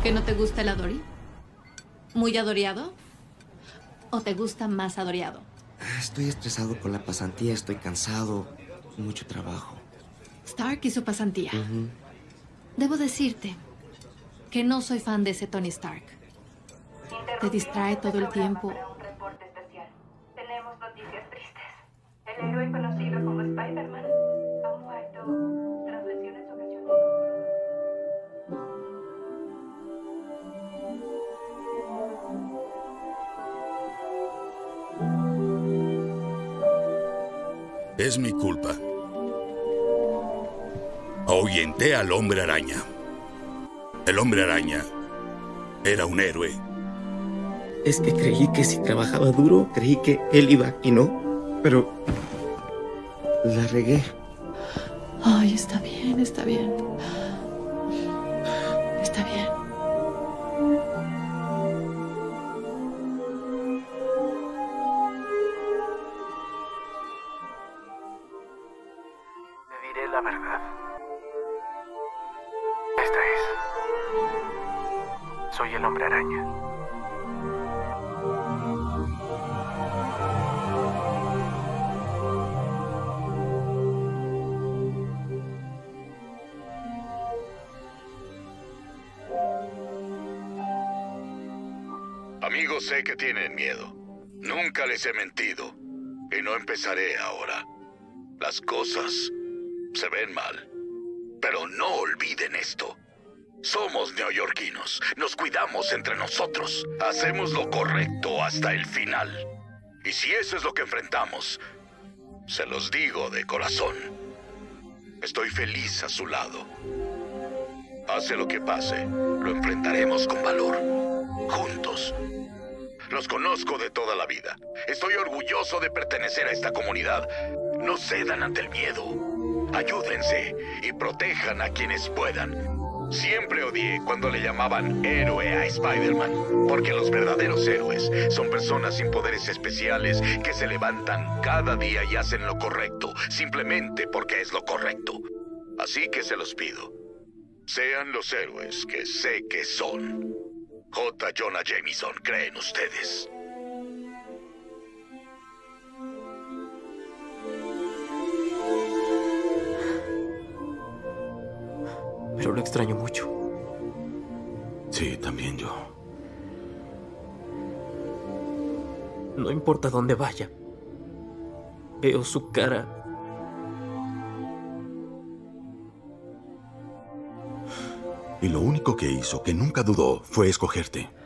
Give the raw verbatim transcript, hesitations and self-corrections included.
¿Que no te gusta el Adori? ¿Muy adoreado? ¿O te gusta más adoreado? Estoy estresado con la pasantía, estoy cansado, mucho trabajo. Stark y su pasantía. Uh-huh. Debo decirte que no soy fan de ese Tony Stark. Te distrae todo el tiempo. Tenemos noticias tristes. El héroe conocido como Spider-Man ha muerto tras lesiones ocasionadas. Es mi culpa. Ahuyenté al Hombre Araña. El Hombre Araña era un héroe. Es que creí que si trabajaba duro, creí que él iba y no, pero la regué. Ay, está bien, está bien. Está bien. Te diré la verdad. Esta es. Soy el Hombre Araña. Amigos, sé que tienen miedo. Nunca les he mentido. Y no empezaré ahora. Las cosas se ven mal. Pero no olviden esto. Somos neoyorquinos. Nos cuidamos entre nosotros. Hacemos lo correcto hasta el final. Y si eso es lo que enfrentamos, se los digo de corazón. Estoy feliz a su lado. Pase lo que pase, lo enfrentaremos con valor. Juntos. Los conozco de toda la vida. Estoy orgulloso de pertenecer a esta comunidad. No cedan ante el miedo. Ayúdense y protejan a quienes puedan. Siempre odié cuando le llamaban héroe a Spider-Man, porque los verdaderos héroes son personas sin poderes especiales que se levantan cada día y hacen lo correcto, simplemente porque es lo correcto. Así que se los pido. Sean los héroes que sé que son. J. Jonah Jameson, ¿creen ustedes? Pero lo extraño mucho. Sí, también yo. No importa dónde vaya. Veo su cara. Y lo único que hizo, que nunca dudó, fue escogerte.